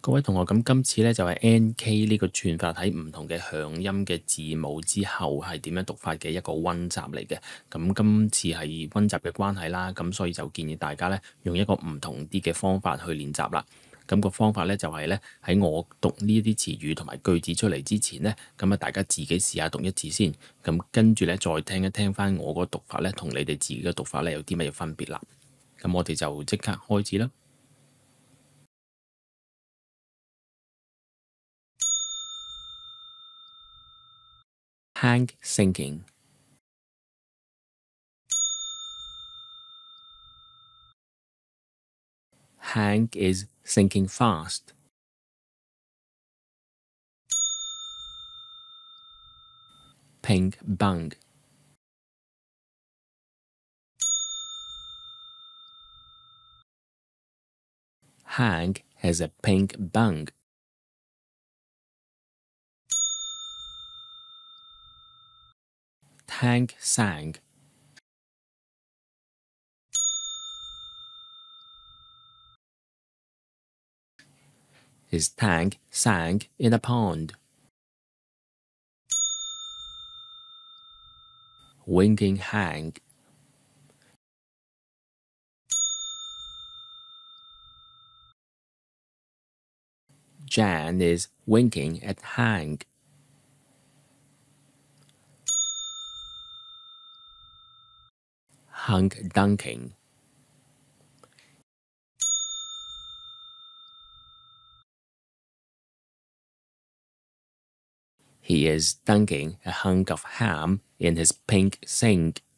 各位同學，咁今次咧就係 NK 呢個串法喺唔同嘅響音嘅字母之後係點樣讀法嘅一個溫習嚟嘅。咁今次係溫習嘅關係啦，咁所以就建議大家咧用一個唔同啲嘅方法去練習啦。咁個方法咧就係咧喺我讀呢啲詞語同埋句子出嚟之前咧，咁啊大家自己試下讀一次先，咁跟住咧再聽一聽翻我個讀法咧，同你哋自己嘅讀法咧有啲乜嘢分別啦。咁我哋就即刻開始啦。Hank sinking. Hank is sinking fast. Pink bung. Hank has a pink bung. Hank sank. His tank sank in a pond. Winking Hank. Jan is winking at Hank. Hunk dunking. He is dunking a hunk of ham in his pink sink.